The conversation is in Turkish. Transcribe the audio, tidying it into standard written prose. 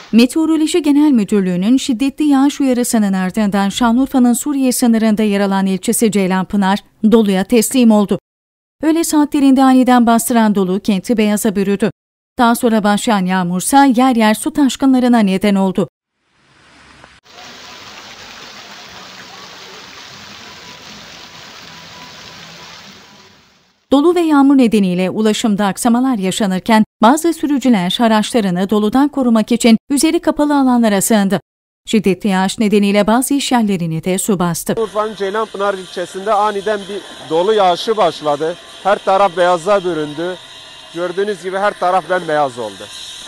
Meteoroloji Genel Müdürlüğü'nün şiddetli yağış uyarısının ardından Şanlıurfa'nın Suriye sınırında yer alan ilçesi Ceylanpınar doluya teslim oldu. Öğle saatlerinde aniden bastıran dolu kenti beyaza bürüdü. Daha sonra başlayan yağmursa yer yer su taşkınlarına neden oldu. Dolu ve yağmur nedeniyle ulaşımda aksamalar yaşanırken bazı sürücüler araçlarını doludan korumak için üzeri kapalı alanlara sığındı. Şiddetli yağış nedeniyle bazı iş yerlerini de su bastı. Urfa'nın Ceylanpınar ilçesinde aniden bir dolu yağışı başladı. Her taraf beyaza büründü. Gördüğünüz gibi her taraf bembeyaz oldu.